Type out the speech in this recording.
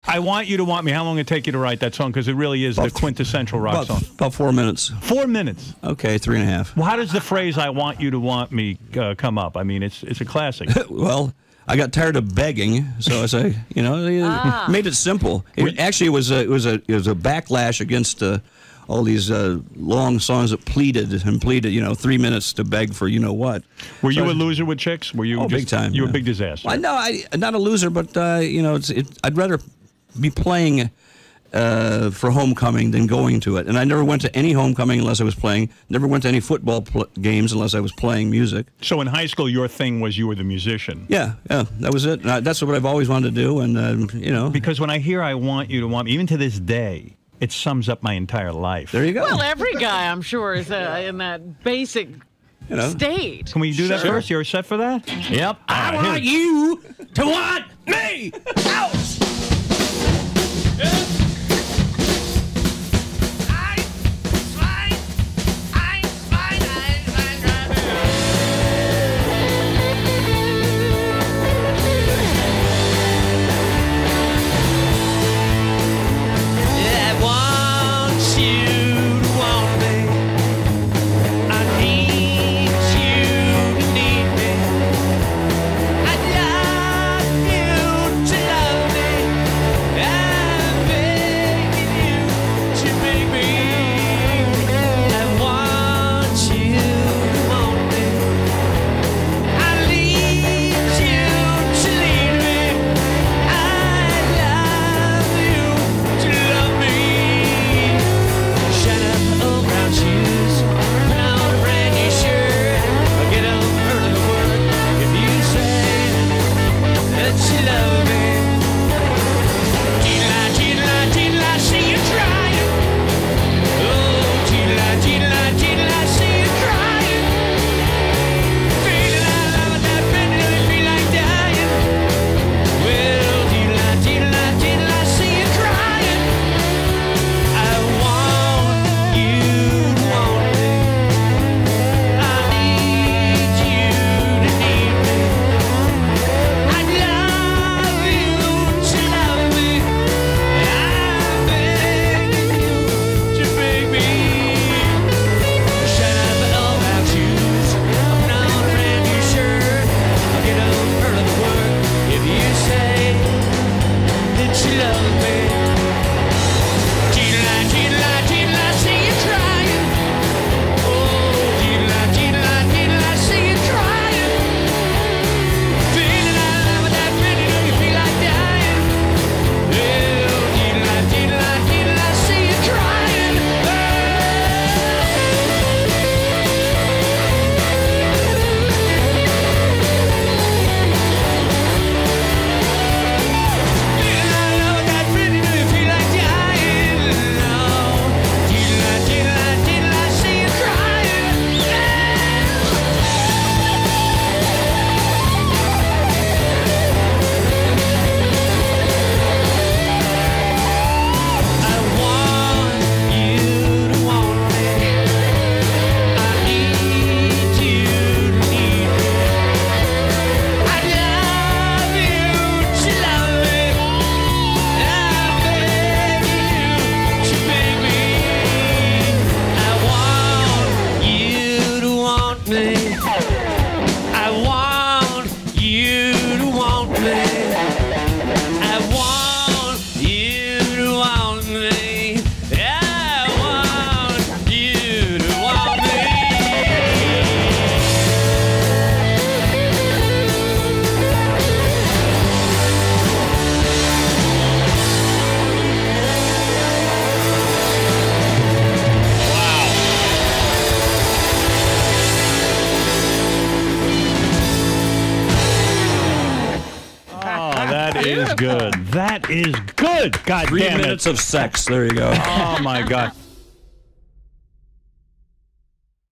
I Want You to Want Me. How long did it take you to write that song? Because it really is the quintessential rock song. About 4 minutes. 4 minutes? Okay, 3.5. Well, how does the phrase "I want you to want me" come up? I mean, it's a classic. Well, I got tired of begging, so I say, made it simple. Actually, it was a backlash against all these long songs that pleaded, 3 minutes to beg for what. Were you a loser with chicks? Were you big time? You were a big disaster. Well, no, not a loser, but I'd rather be playing for homecoming than going to it. And I never went to any homecoming unless I was playing. Never went to any football games unless I was playing music. So in high school, your thing was you were the musician. Yeah, that was it. That's what I've always wanted to do, and Because when I hear "I Want You to Want Me," even to this day, it sums up my entire life. There you go. Well, every guy, I'm sure, is in that basic state. Can we do that first? You're set for that? Yep. I want you to want me. Ouch! Good. That is good. God 3 damn it. minutes of sex. There you go. Oh, my God.